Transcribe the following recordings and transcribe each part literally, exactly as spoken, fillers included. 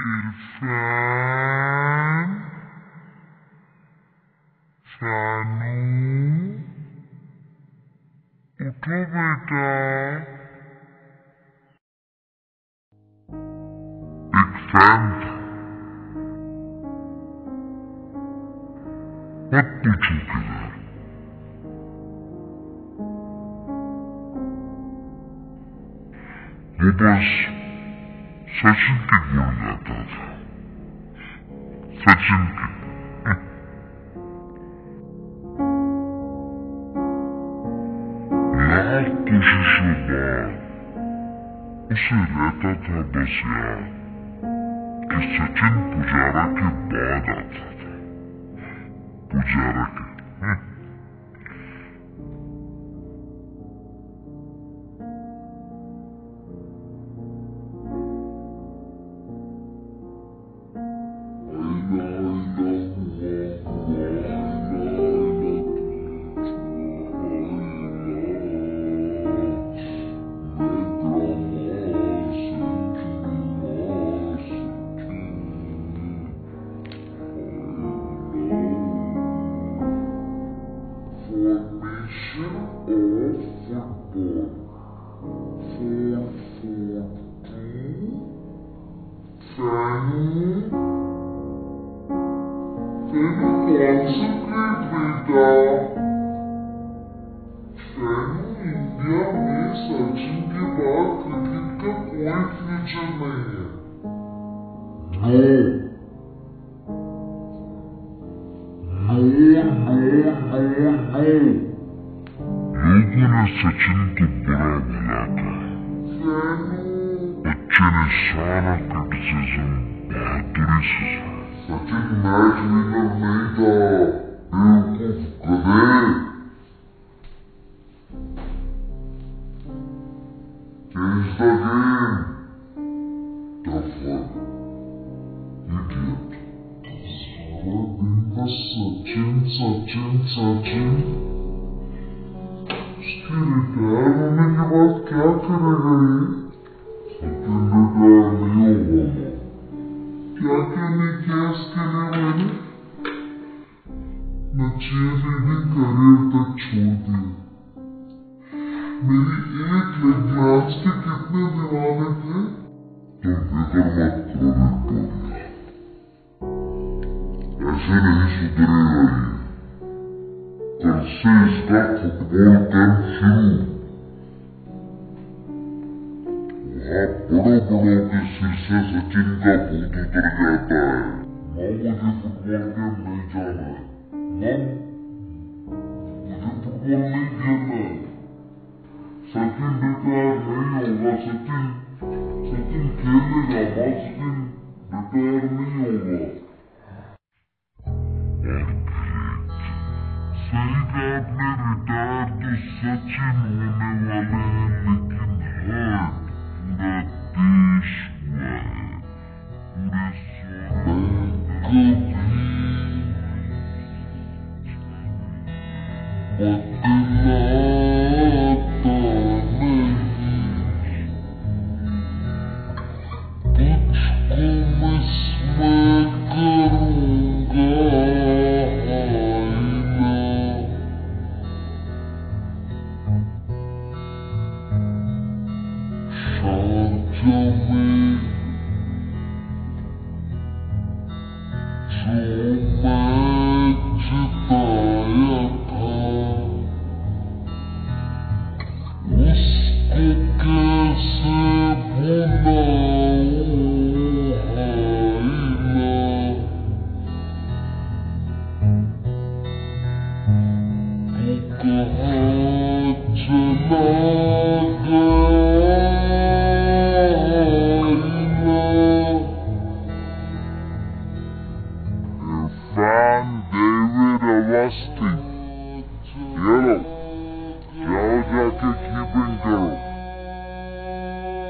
इरफान शानू उठो बेटा। एक फैन था, मत पूछो किधर। वो बस सचिन की गुण गाता था, सचिन की। लाख कोशिशों बाद उसे रहता था बस याद कि सचिन पुजारा के बाद आता था, पुजारा के। इंडिया में सचिन के बाद क्रिकेट का कोई फ्यूचर नहीं है। No no no no no. लोगों ने सचिन को बुरा भला कहा, बच्चे ने सारा क्रिटिसिज्म बहादुरी से सहा। सचिन मैच विनर नहीं था, बेवकूफ गधे। Change the game. Tougher. Idiot. सारा दिन बस सचिन सचिन सचिन। उसके रिटायर होने के बाद क्या करेगा ये? सचिन रिटायर नहीं होगा। क्या क्या नहीं किया इसके लिए मैंने? मैं चीयरलीडिंग करियर तक छोड़ दिया। मेरी एक लेग ग्लास के कितने दीवाने थे? तुम फिक्र मत करो विक्टोरिया, ऐसे नहीं सुधरेगा ये। कल से इसका फुटबॉल कैंप शुरू। वहाँ बड़ों बड़ों के सिर से सचिन का भूत उतर जाता है। माँ मुझे फुटबॉल कैंप नहीं जाना है। माँ मुझे फुटबॉल नहीं खेलना है। सचिन रिटायर नहीं होगा। सचिन सचिन खेलेगा। माँ सचिन रिटायर नहीं होगा। सही कहा आपने, रिटायर तो सचिन होने वाले हैं, लेकिन हर्ट पूरा देश हुआ है, पूरे कभी बदलाता नहीं, तुझको मिस मैं करूँगा आईना। शारजा में जो मैच जिताया था, उसको कैसे भुलाऊं हाइना। तू कहाँ चला गया हाइना। इरफान डेविड अवस्थी, ये लो, जाओ जाके कीपिंग करो।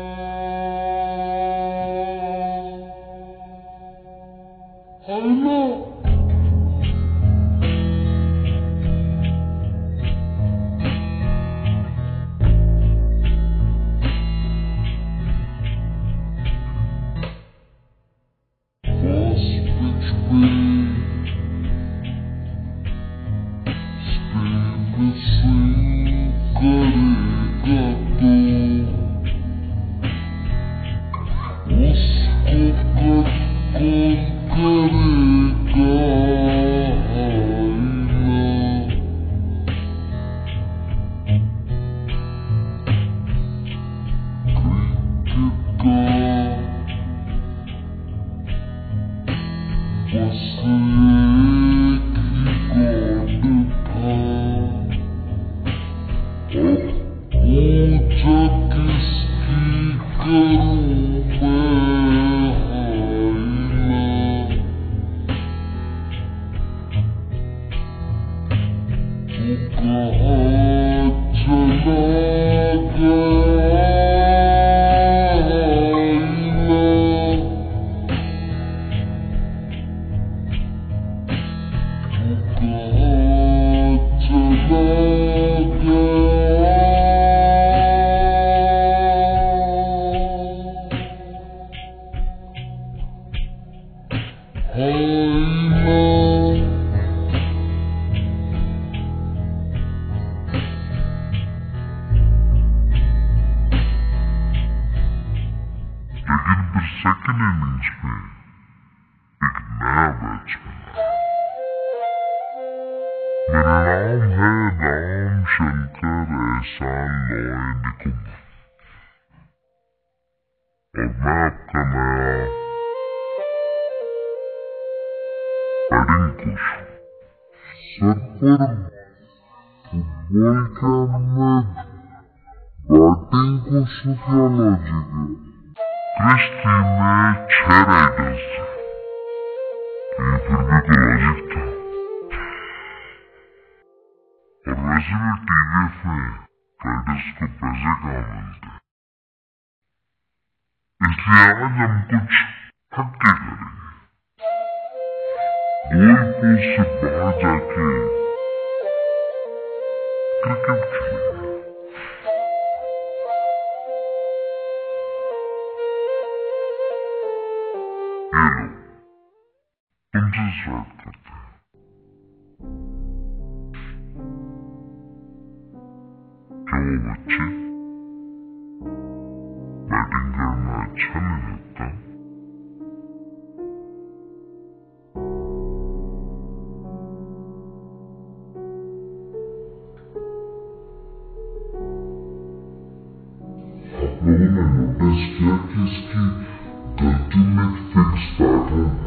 सेकंड इनिंग्स में एक नया बैट्समैन मेरा नाम है राम शंकर एहसान लॉय निकुंभ और मैं आपका नया बैटिंग कोच हूँ। सर पर फुटबॉल के अंदर बैटिंग कोच से क्या लॉजिक है? क्रिस टीम में छह राइडर्स थे, ये फिर भी तो लॉजिक था। और वैसे भी टीवीएफ में राइडर्स को पैसे कहाँ मिलते, इसलिए आज हम कुछ हटके करेंगे। गोल पोस्ट से बाहर जाके क्रिकेट खेलेंगे। ये लो, तुमसे स्टार्ट करते हैं। क्या वो बच्चे बैटिंग करना अच्छा नहीं लगता? आप लोगों ने नोटिस किया कि इसकी गलती में एक फिक्स पैटर्न है।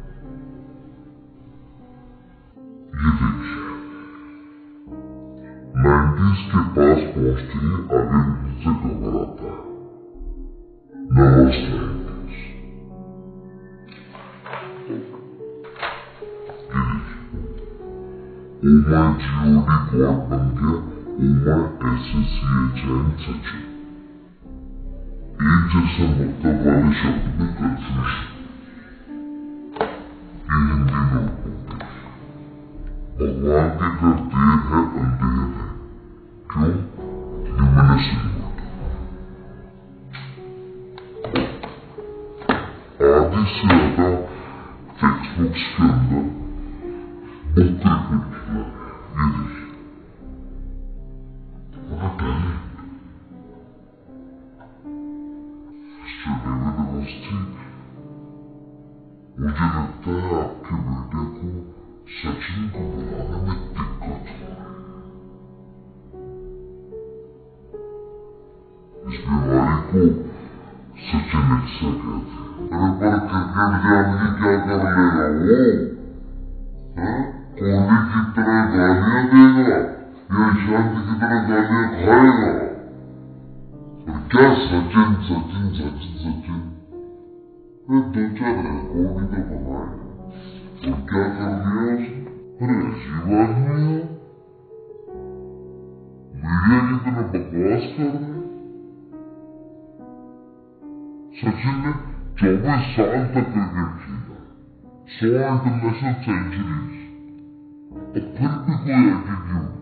ये देखिए, नाइन्टीज के पास पहुंचते ही आगे से खबर आता है नर्वस नाइन्टीज। ये देखिए, ओमा जीओडी गॉड बन गया ओमा एसएसीएचएन सचिन। एक जैसा मतलब वाले शब्द में कंफ्यूजन। ये हिंदी नोटबुक भगवान के घर देर है अंधेर है, क्यों? ह्यूमनिज्म आधी से ज्यादा टेक्स्ट बुक्स के अंदर बुक क्रिकेट किया है। ये देखिए, बड़ा टैलेंट डेविड अवस्थी। मुझे लगता है आपके बेटे को सचिन को बुलाने में दिक्कत हो रही है। इस बीमारी को सचिन एक्सा कहते हैं। अरे पर क्रिकेट जान के क्या कर लेगा वो? है कोहली की तरह गालियां देगा या ईशांत की तरह गालियां खाएगा? क्या सचिन सचिन सचिन सचिन मैं दो चार रिकॉर्ड ही तो बनाए और क्या कर लिया उसने? अरे अजीब आदमी है, मीडिया की तरह बकवास कर रहे। सचिन ने चौबीस साल तक क्रिकेट खेला, सौ इंटरनेशनल सेंचुरीज, और फिर भी कोई एटीट्यूड